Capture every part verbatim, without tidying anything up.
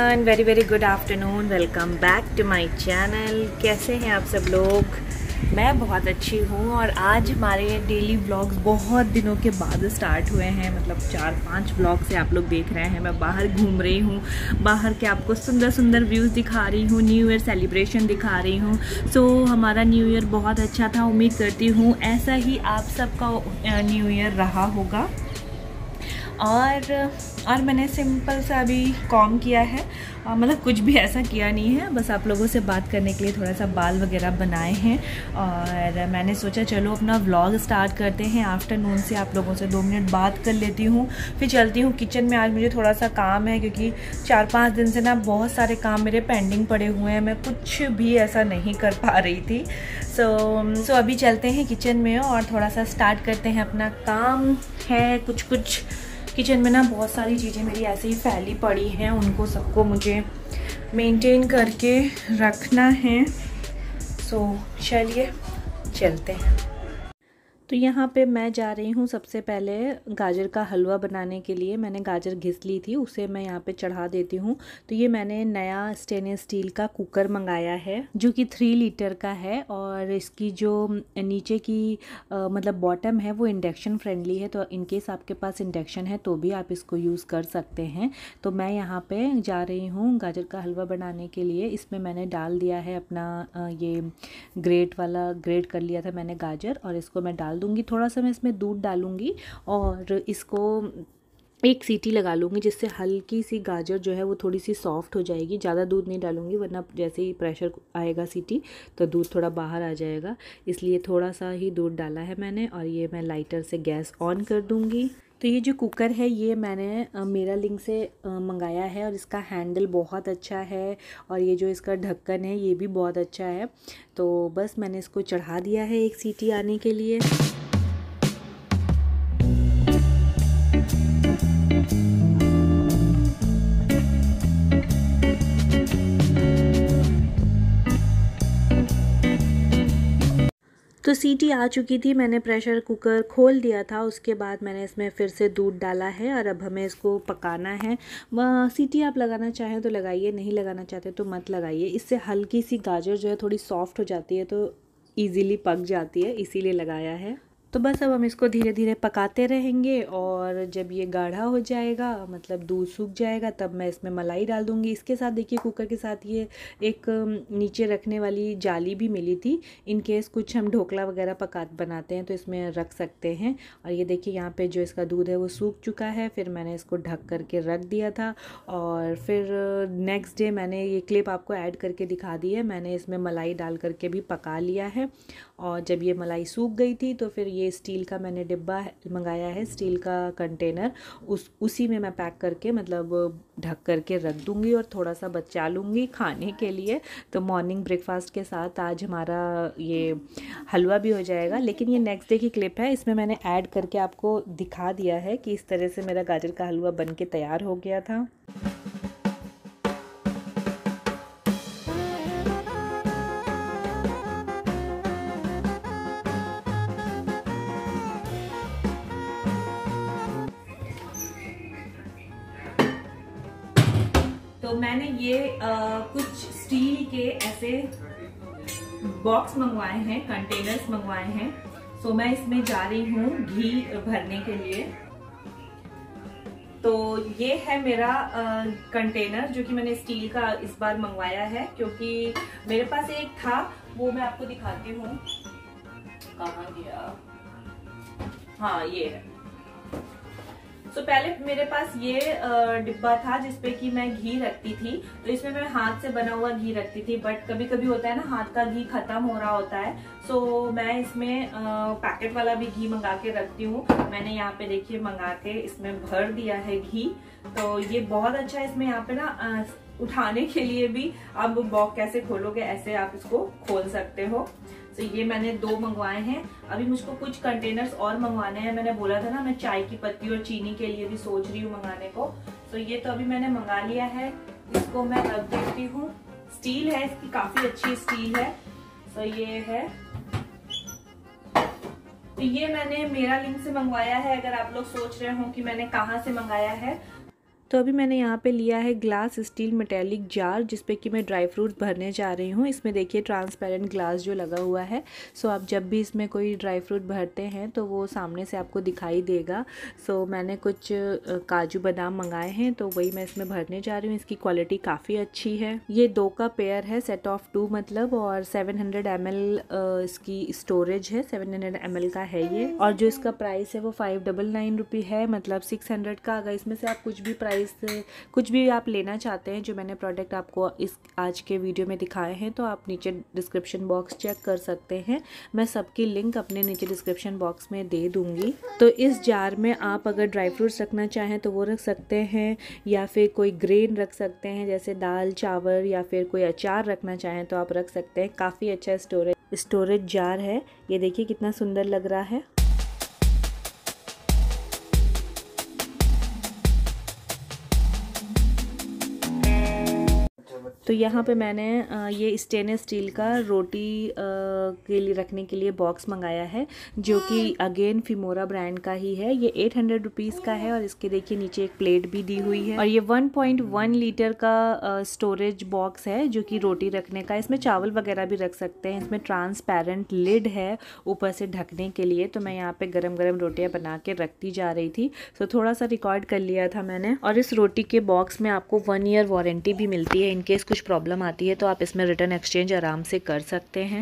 Everyone, very very good afternoon. Welcome back to my channel. कैसे हैं आप सब लोग? मैं बहुत अच्छी हूँ और आज हमारे डेली व्लॉग्स बहुत दिनों के बाद स्टार्ट हुए हैं। मतलब चार पांच व्लॉग से आप लोग देख रहे हैं। मैं बाहर घूम रही हूँ, बाहर के आपको सुंदर सुंदर व्यूज़ दिखा रही हूँ, न्यू ईयर सेलिब्रेशन दिखा रही हूँ। सो so, हमारा न्यू ईयर बहुत अच्छा था। उम्मीद करती हूँ ऐसा ही आप सबका न्यू ईयर रहा होगा। और और मैंने सिंपल सा अभी कॉम किया है, आ, मतलब कुछ भी ऐसा किया नहीं है, बस आप लोगों से बात करने के लिए थोड़ा सा बाल वगैरह बनाए हैं। और मैंने सोचा चलो अपना व्लॉग स्टार्ट करते हैं। आफ्टरनून से आप लोगों से दो मिनट बात कर लेती हूँ, फिर चलती हूँ किचन में। आज मुझे थोड़ा सा काम है क्योंकि चार पाँच दिन से ना बहुत सारे काम मेरे पेंडिंग पड़े हुए हैं। मैं कुछ भी ऐसा नहीं कर पा रही थी। सो so, सो so अभी चलते हैं किचन में और थोड़ा सा स्टार्ट करते हैं अपना काम। है कुछ कुछ किचन में ना बहुत सारी चीज़ें मेरी ऐसे ही फैली पड़ी हैं, उनको सबको मुझे मेंटेन करके रखना है। सो चलिए चलते हैं। तो यहाँ पे मैं जा रही हूँ सबसे पहले गाजर का हलवा बनाने के लिए। मैंने गाजर घिस ली थी, उसे मैं यहाँ पे चढ़ा देती हूँ। तो ये मैंने नया स्टेनलेस स्टील का कुकर मंगाया है जो कि थ्री लीटर का है। और इसकी जो नीचे की आ, मतलब बॉटम है वो इंडक्शन फ्रेंडली है। तो इनकेस आपके पास इंडक्शन है तो भी आप इसको यूज़ कर सकते हैं। तो मैं यहाँ पर जा रही हूँ गाजर का हलवा बनाने के लिए। इसमें मैंने डाल दिया है अपना आ, ये ग्रेट वाला ग्रेट कर लिया था मैंने गाजर, और इसको मैं डाल दूंगी। थोड़ा सा मैं इसमें दूध डालूंगी और इसको एक सीटी लगा लूँगी, जिससे हल्की सी गाजर जो है वो थोड़ी सी सॉफ्ट हो जाएगी। ज़्यादा दूध नहीं डालूँगी वरना जैसे ही प्रेशर आएगा सीटी तो दूध थोड़ा बाहर आ जाएगा, इसलिए थोड़ा सा ही दूध डाला है मैंने। और ये मैं लाइटर से गैस ऑन कर दूँगी। तो ये जो कुकर है ये मैंने मेरा लिंक से मंगाया है और इसका हैंडल बहुत अच्छा है और ये जो इसका ढक्कन है ये भी बहुत अच्छा है। तो बस मैंने इसको चढ़ा दिया है एक सीटी आने के लिए। तो सीटी आ चुकी थी, मैंने प्रेशर कुकर खोल दिया था। उसके बाद मैंने इसमें फिर से दूध डाला है और अब हमें इसको पकाना है। सीटी आप लगाना चाहें तो लगाइए, नहीं लगाना चाहते तो मत लगाइए। इससे हल्की सी गाजर जो है थोड़ी सॉफ्ट हो जाती है तो इजीली पक जाती है, इसीलिए लगाया है। तो बस अब हम इसको धीरे धीरे पकाते रहेंगे और जब ये गाढ़ा हो जाएगा, मतलब दूध सूख जाएगा, तब मैं इसमें मलाई डाल दूँगी। इसके साथ देखिए कुकर के साथ ये एक नीचे रखने वाली जाली भी मिली थी, इन केस कुछ हम ढोकला वगैरह पका बनाते हैं तो इसमें रख सकते हैं। और ये देखिए यहाँ पे जो इसका दूध है वो सूख चुका है। फिर मैंने इसको ढक करके रख दिया था और फिर नेक्स्ट डे मैंने ये क्लिप आपको ऐड करके दिखा दी है। मैंने इसमें मलाई डाल करके भी पका लिया है और जब ये मलाई सूख गई थी तो फिर ये स्टील का मैंने डिब्बा मंगाया है, स्टील का कंटेनर, उस उसी में मैं पैक करके मतलब ढक करके रख दूँगी और थोड़ा सा बचा लूँगी खाने के लिए। तो मॉर्निंग ब्रेकफास्ट के साथ आज हमारा ये हलवा भी हो जाएगा। लेकिन ये नेक्स्ट डे की क्लिप है, इसमें मैंने ऐड करके आपको दिखा दिया है कि इस तरह से मेरा गाजर का हलवा बन के तैयार हो गया था। तो मैंने ये आ, कुछ स्टील के ऐसे बॉक्स मंगवाए हैं, कंटेनर्स मंगवाए हैं। सो मैं इसमें जा रही हूँ घी भरने के लिए। तो ये है मेरा आ, कंटेनर जो कि मैंने स्टील का इस बार मंगवाया है, क्योंकि मेरे पास एक था, वो मैं आपको दिखाती हूँ। कहाँ गया? हाँ ये है। तो पहले मेरे पास ये डिब्बा था जिसपे कि मैं घी रखती थी। तो इसमें मैं हाथ से बना हुआ घी रखती थी, बट कभी कभी होता है ना हाथ का घी खत्म हो रहा होता है। सो मैं इसमें पैकेट वाला भी घी मंगा के रखती हूँ। मैंने यहाँ पे देखिए मंगा के इसमें भर दिया है घी। तो ये बहुत अच्छा है। इसमें यहाँ पे ना उठाने के लिए भी आप बॉक्स कैसे खोलोगे ऐसे आप इसको खोल सकते हो। तो ये मैंने दो मंगवाए हैं। अभी मुझको कुछ कंटेनर्स और मंगवाने हैं। मैंने बोला था ना मैं चाय की पत्ती और चीनी के लिए भी सोच रही हूँ मंगाने को। तो ये तो अभी मैंने मंगा लिया है, इसको मैं रख देती हूँ। स्टील है, इसकी काफी अच्छी स्टील है। तो ये है, तो ये मैंने मेरा लिंक से मंगवाया है। अगर आप लोग सोच रहे हो कि मैंने कहाँ से मंगाया है तो अभी मैंने यहाँ पे लिया है ग्लास स्टील मेटेलिक जार, जिस पे कि मैं ड्राई फ्रूट्स भरने जा रही हूँ। इसमें देखिए ट्रांसपेरेंट ग्लास जो लगा हुआ है, सो आप जब भी इसमें कोई ड्राई फ्रूट भरते हैं तो वो सामने से आपको दिखाई देगा। सो मैंने कुछ काजू बादाम मंगाए हैं, तो वही मैं इसमें भरने जा रही हूँ। इसकी क्वालिटी काफ़ी अच्छी है। ये दो का पेयर है, सेट ऑफ टू मतलब, और सेवन हंड्रेड एम एल इसकी स्टोरेज है, सेवन हंड्रेड एम एल का है ये। और जो इसका प्राइस है वो फाइव डबल नाइन रुपी है, मतलब सिक्स हंड्रेड का। अगर इसमें से आप कुछ भी प्राइस कुछ भी आप लेना चाहते हैं, जो मैंने प्रोडक्ट आपको इस आज के वीडियो में दिखाए हैं, तो आप नीचे डिस्क्रिप्शन बॉक्स चेक कर सकते हैं। मैं सबकी लिंक अपने नीचे डिस्क्रिप्शन बॉक्स में दे दूंगी। तो इस जार में आप अगर ड्राई फ्रूट्स रखना चाहें तो वो रख सकते हैं, या फिर कोई ग्रेन रख सकते हैं जैसे दाल चावल, या फिर कोई अचार रखना चाहें तो आप रख सकते हैं। काफ़ी अच्छा स्टोरेज स्टोरेज जार है। ये देखिए कितना सुंदर लग रहा है। तो यहाँ पे मैंने ये स्टेनलेस स्टील का रोटी के लिए रखने के लिए बॉक्स मंगाया है, जो कि अगेन फिमोरा ब्रांड का ही है। ये एट हंड्रेड रुपीज़ का है, और इसके देखिए नीचे एक प्लेट भी दी हुई है। और ये वन पॉइंट वन लीटर का स्टोरेज बॉक्स है, जो कि रोटी रखने का। इसमें चावल वगैरह भी रख सकते हैं। इसमें ट्रांसपेरेंट लिड है ऊपर से ढकने के लिए। तो मैं यहाँ पे गरम गरम रोटियाँ बना के रखती जा रही थी, तो थोड़ा सा रिकॉर्ड कर लिया था मैंने। और इस रोटी के बॉक्स में आपको वन ईयर वारंटी भी मिलती है। इनकेस कुछ प्रॉब्लम आती है तो आप इसमें रिटर्न एक्सचेंज आराम से कर सकते हैं।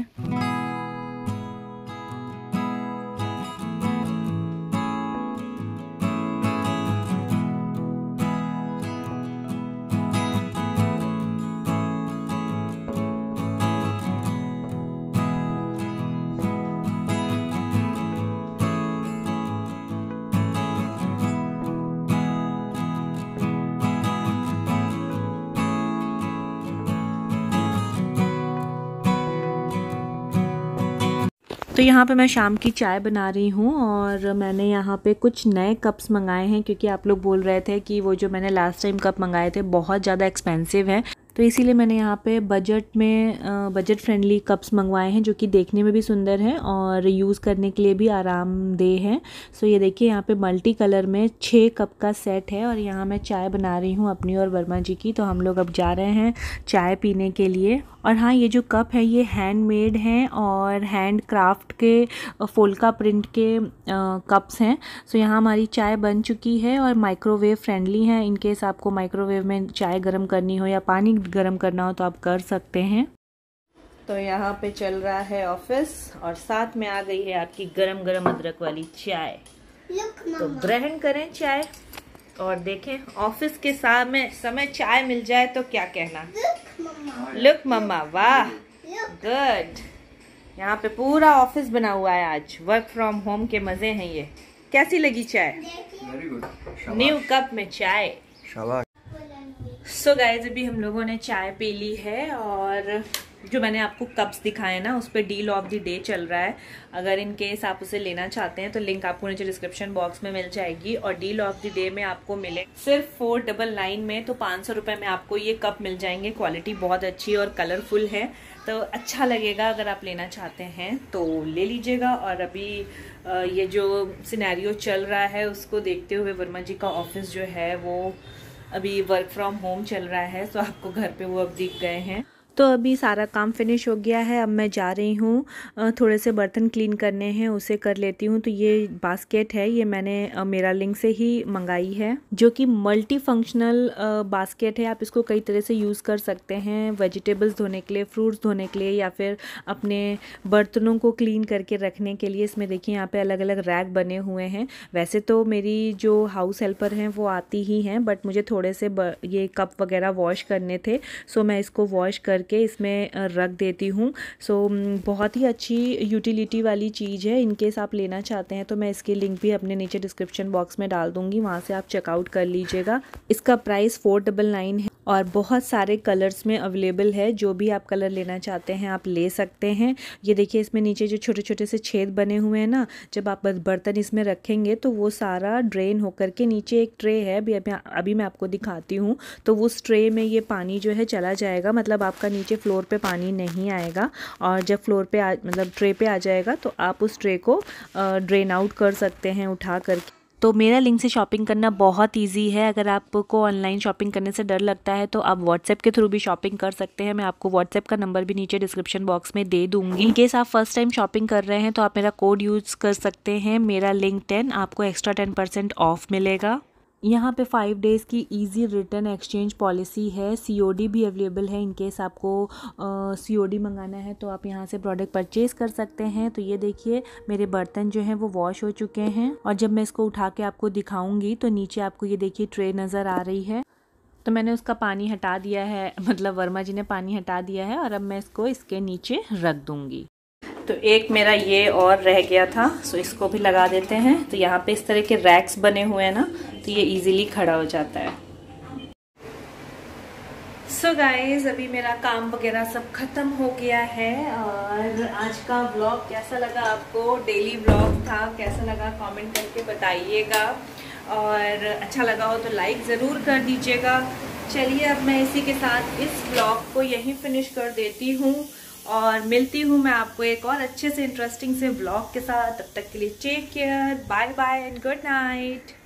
तो यहाँ पे मैं शाम की चाय बना रही हूँ, और मैंने यहाँ पे कुछ नए कप्स मंगाए हैं, क्योंकि आप लोग बोल रहे थे कि वो जो मैंने लास्ट टाइम कप मंगाए थे बहुत ज़्यादा एक्सपेंसिव है। तो इसीलिए मैंने यहाँ पे बजट में बजट फ्रेंडली कप्स मंगवाए हैं, जो कि देखने में भी सुंदर हैं और यूज़ करने के लिए भी आरामदेह हैं। सो ये देखिए यहाँ पे मल्टी कलर में छः कप का सेट है, और यहाँ मैं चाय बना रही हूँ अपनी और वर्मा जी की। तो हम लोग अब जा रहे हैं चाय पीने के लिए। और हाँ, ये जो कप है ये हैंडमेड हैं और हैंड क्राफ्ट के फोल्का प्रिंट के कप्स हैं। सो यहाँ हमारी चाय बन चुकी है, और माइक्रोवेव फ्रेंडली हैं। इनकेस आपको माइक्रोवेव में चाय गर्म करनी हो या पानी गर्म करना हो तो आप कर सकते हैं। तो यहाँ पे चल रहा है ऑफिस, और साथ में आ गई है आपकी गरम गरम अदरक वाली चाय। तो ग्रहण करें चाय, और देखें ऑफिस के सामने समय चाय मिल जाए तो क्या कहना। लुक मम्मा, वाह गुड। यहाँ पे पूरा ऑफिस बना हुआ है आज, वर्क फ्रॉम होम के मजे हैं ये। कैसी लगी चाय? Very good. न्यू कप में चाय। शाबाश। सो गाइज, अभी हम लोगों ने चाय पी ली है, और जो मैंने आपको कप्स दिखाए ना उस पर डील ऑफ द डे चल रहा है। अगर इन केस आप उसे लेना चाहते हैं तो लिंक आपको नीचे डिस्क्रिप्शन बॉक्स में मिल जाएगी। और डील ऑफ द डे में आपको मिले सिर्फ फोर डबल नाइन में, तो पाँच सौ रुपये में आपको ये कप मिल जाएंगे। क्वालिटी बहुत अच्छी और कलरफुल है, तो अच्छा लगेगा। अगर आप लेना चाहते हैं तो ले लीजिएगा। और अभी ये जो सिनेरियो चल रहा है उसको देखते हुए वर्मा जी का ऑफिस जो है वो अभी वर्क फ्रॉम होम चल रहा है, तो आपको घर पे वो अब दिख गए हैं। तो अभी सारा काम फिनिश हो गया है। अब मैं जा रही हूँ थोड़े से बर्तन क्लीन करने हैं, उसे कर लेती हूँ। तो ये बास्केट है, ये मैंने मेरा लिंक से ही मंगाई है, जो कि मल्टी फंक्शनल बास्केट है। आप इसको कई तरह से यूज़ कर सकते हैं, वेजिटेबल्स धोने के लिए, फ्रूट्स धोने के लिए, या फिर अपने बर्तनों को क्लीन करके रखने के लिए। इसमें देखिए यहाँ पे अलग अलग रैक बने हुए हैं। वैसे तो मेरी जो हाउस हेल्पर हैं वो आती ही हैं, बट मुझे थोड़े से ये कप वगैरह वॉश करने थे, सो मैं इसको वॉश कर के इसमें रख देती हूँ। सो बहुत ही अच्छी यूटिलिटी वाली चीज़ है। इनकेस आप लेना चाहते हैं तो मैं इसकी लिंक भी अपने नीचे डिस्क्रिप्शन बॉक्स में डाल दूँगी, वहाँ से आप चेकआउट कर लीजिएगा। इसका प्राइस फोर डबल नाइन है, और बहुत सारे कलर्स में अवेलेबल है। जो भी आप कलर लेना चाहते हैं आप ले सकते हैं। ये देखिए इसमें नीचे जो छोटे छोटे से छेद बने हुए हैं ना, जब आप बर्तन इसमें रखेंगे तो वो सारा ड्रेन होकर के नीचे एक ट्रे है, अभी अभी मैं आपको दिखाती हूँ। तो उस ट्रे में ये पानी जो है चला जाएगा, मतलब आपका नीचे फ्लोर पे पानी नहीं आएगा। और जब फ्लोर पे आ, मतलब ट्रे पे आ जाएगा तो आप उस ट्रे को ड्रेन आउट कर सकते हैं उठा करके। तो मेरा लिंक से शॉपिंग करना बहुत इजी है। अगर आपको ऑनलाइन शॉपिंग करने से डर लगता है तो आप व्हाट्सएप के थ्रू भी शॉपिंग कर सकते हैं। मैं आपको व्हाट्सएप का नंबर भी नीचे डिस्क्रिप्शन बॉक्स में दे दूंगी। इन केस आप फर्स्ट टाइम शॉपिंग कर रहे हैं तो आप मेरा कोड यूज़ कर सकते हैं, मेरा लिंक टेन, आपको एक्स्ट्रा टेन परसेंट ऑफ मिलेगा। यहाँ पे फाइव डेज़ की इजी रिटर्न एक्सचेंज पॉलिसी है। सीओडी भी अवेलेबल है। इनकेस आपको सीओडी मंगाना है तो आप यहाँ से प्रोडक्ट परचेज़ कर सकते हैं। तो ये देखिए मेरे बर्तन जो हैं वो वॉश हो चुके हैं और जब मैं इसको उठा के आपको दिखाऊंगी तो नीचे आपको ये देखिए ट्रे नज़र आ रही है। तो मैंने उसका पानी हटा दिया है, मतलब वर्मा जी ने पानी हटा दिया है और अब मैं इसको इसके नीचे रख दूँगी। तो एक मेरा ये और रह गया था, सो इसको भी लगा देते हैं। तो यहाँ पे इस तरह के रैक्स बने हुए हैं ना, तो ये इजीली खड़ा हो जाता है। सो so गाइज, अभी मेरा काम वगैरह सब खत्म हो गया है और आज का व्लॉग कैसा लगा आपको, डेली व्लॉग था, कैसा लगा कमेंट करके बताइएगा और अच्छा लगा हो तो लाइक ज़रूर कर दीजिएगा। चलिए अब मैं इसी के साथ इस व्लॉग को यहीं फिनिश कर देती हूँ और मिलती हूँ मैं आपको एक और अच्छे से इंटरेस्टिंग से व्लॉग के साथ। तब तक के लिए take care, bye bye and good night.